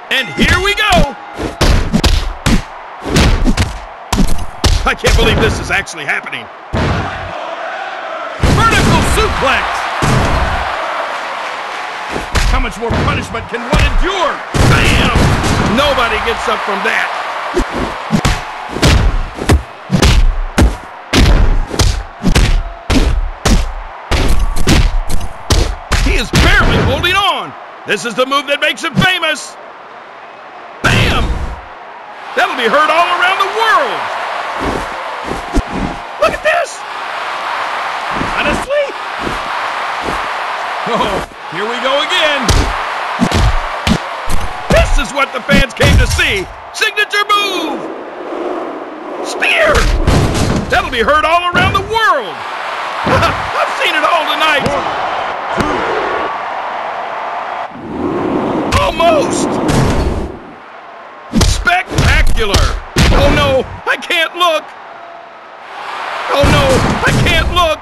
And here we go. I can't believe this is actually happening. Vertical suplex. How much more punishment can one endure? Bam! Nobody gets up from that. He is barely holding on. This is the move that makes him famous. Bam! That'll be heard all around the world. Look at this! Honestly? Oh, here we go again. This is what the fans came to see. Signature move! Spear! That'll be heard all around the world. I've seen it all tonight. 1, 2, 3. Almost! Spectacular! Oh no, I can't look! Oh no, I can't look!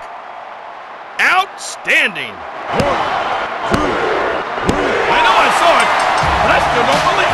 Outstanding! 1, 2, 3. I know I saw it, but I still don't believe it.